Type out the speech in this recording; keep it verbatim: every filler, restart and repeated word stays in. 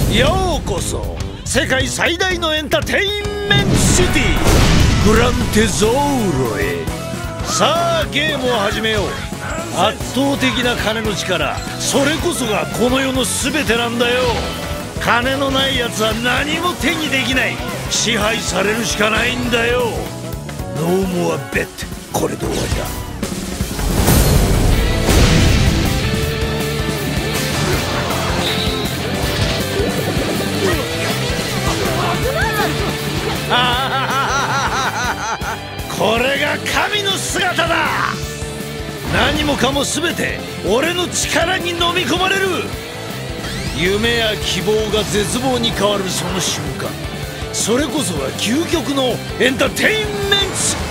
ようこそ世界最大のエンターテインメントシティグランテゾーロへ。さあゲームを始めよう。圧倒的な金の力、それこそがこの世の全てなんだよ。金のないやつは何も手にできない。支配されるしかないんだよ。ノーモアベット、これで終わりだ。これが神の姿だ。何もかも全て俺の力に飲み込まれる。夢や希望が絶望に変わるその瞬間、それこそが究極のエンターテインメント。